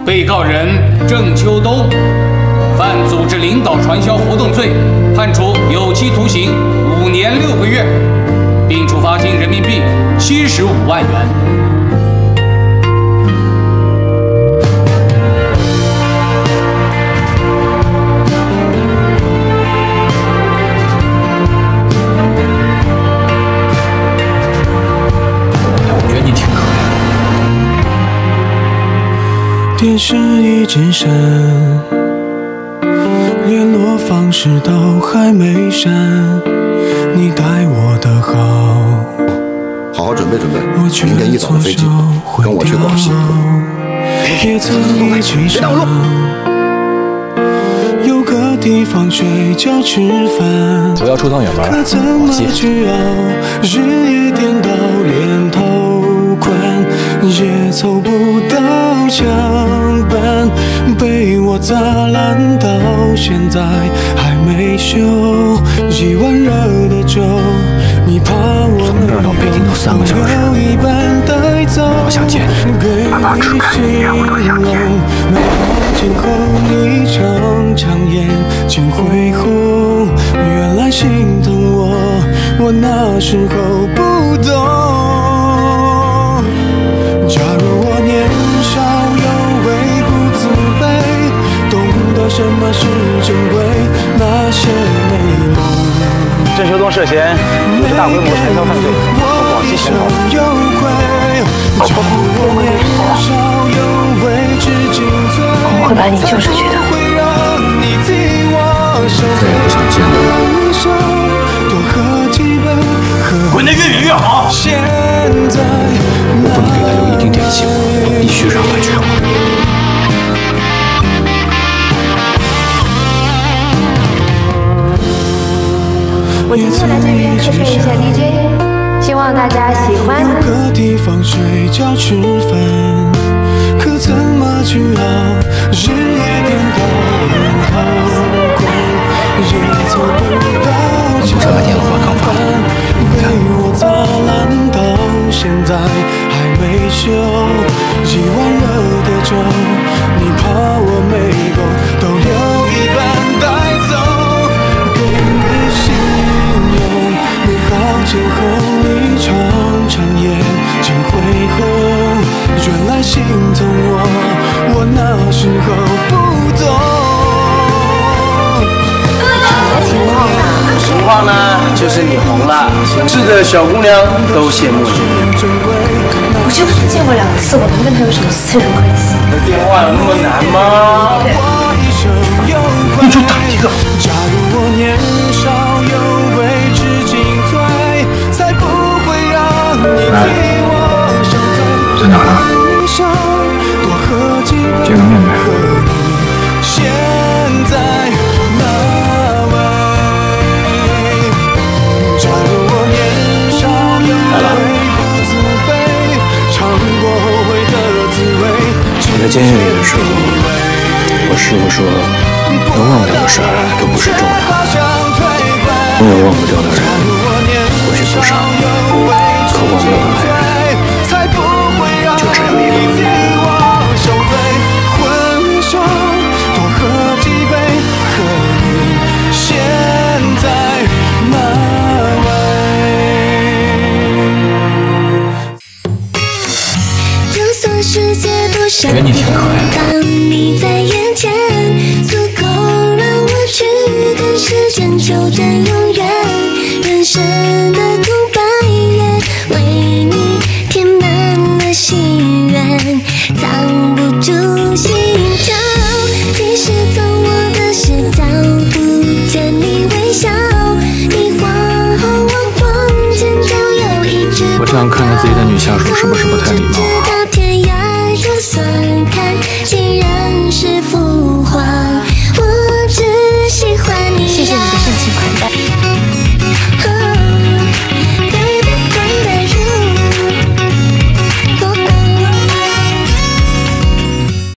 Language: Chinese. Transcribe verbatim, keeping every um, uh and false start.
被告人郑秋冬犯组织领导传销活动罪，判处有期徒刑五年六个月，并处罚金人民币七十五万元。 电视一直闪，联络方式都还没删。你待我的好， 好好准备准备，明天一早的飞机，跟我去广西。 也曾一起上，有个地方睡觉吃饭。 我要出趟远门， 可怎么去熬？日夜颠倒，连头款也凑不到墙板，被我砸烂到现在还没修。一碗热的粥，你怕我能够留一半带走。 我想见你，哪怕只看一眼我都想见。 美好今后你常常眼睛恢红，原来心疼我，我那时候不懂。 假如我年少有为不自卑，懂得什么是珍贵，那些美梦。 郑秋冬涉嫌组织大规模传销犯罪，从广西潜逃。 假如我年少有为知进退， 我会把你救出去的。 再也不想见你。滚得越远越好。 我不能给他留一丁点希望，我必须让他绝望。 我今天来这边客串一下 D J， 希望大家喜欢。 有个地方睡觉吃饭，可怎么去熬？日夜颠倒，连好关也凑不到墙板，被我砸烂到现在还没修。一碗热的粥，你怕我没够，都留一半带走，给你信用。美好今后你常常眼睛恢红，原来心疼我，我那时候不懂。 情况呢？ 情况呢，就是你红了，是的小姑娘都羡慕你。 我就见过两次，我能跟他有什么私人关系？ 电话有那么难吗？你就打一个。 假如我年少有为知进退，才不会让你替我伤害。 在哪呢？见个面没？ 现在那位，假如我年少有为不自卑，尝过后悔的滋味。 你在监狱里的时候，我师傅说，能忘掉的事儿都不是重要，永远忘不掉的人或许不少，可忘不掉的爱人就只有一个。觉得你挺可爱的。 当你在眼前，足够让我去跟时间纠缠永远。人生的空白页，为你填满了心愿，藏不住心跳。即使从我的视角不见你微笑，你晃后望光，前角有一只。 我这样看着自己的女下属是不是不太礼貌？